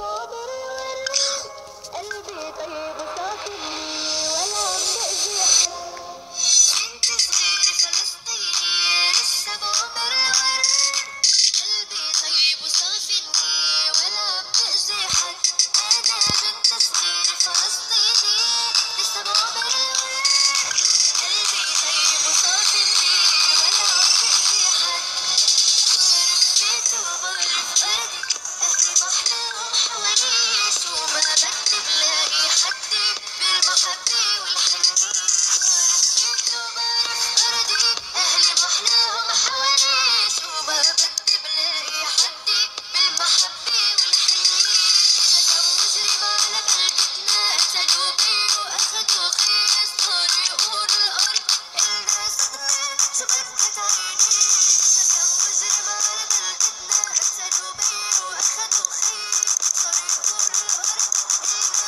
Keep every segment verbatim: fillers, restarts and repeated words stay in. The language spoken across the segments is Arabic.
صابر ورد قلبي طيب وصافي ولا عم بأذي حد. بنت صغيرة فلسطينية لسه بعمر الورد قلبي طيب وصافي ولا عم بأذي حد. أنا بنت صغيرة فلسطينية لسه بعمر الورد قلبي طيب وصافي ولا عم بأذي حد. رفيت وبعرف أرضي أهلي محلاهم حوالي شو ما بدي بلاقي حدي بالمحبة والحنية. رفيت وبعرف أرضي أهلي محلاهم حوالي شو ما بدي بلاقي حدي بالمحبة والحنية. هجم مجرم على بلدتنا قتلوا بي وأخدوا خيس صار يقولوا الأرض إلنا صدمة شو بدها تعيني. هجم مجرم على بلدتنا قتلوا بي وأخدوا خيس صار يقولوا الأرض إلنا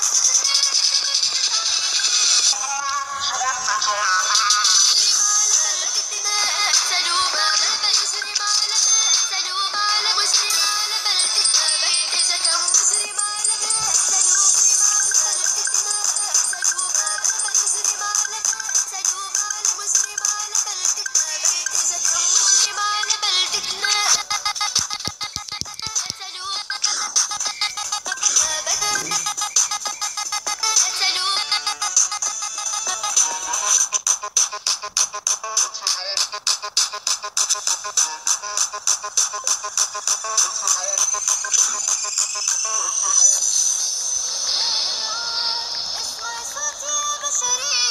اسمع صوتي يا بشرية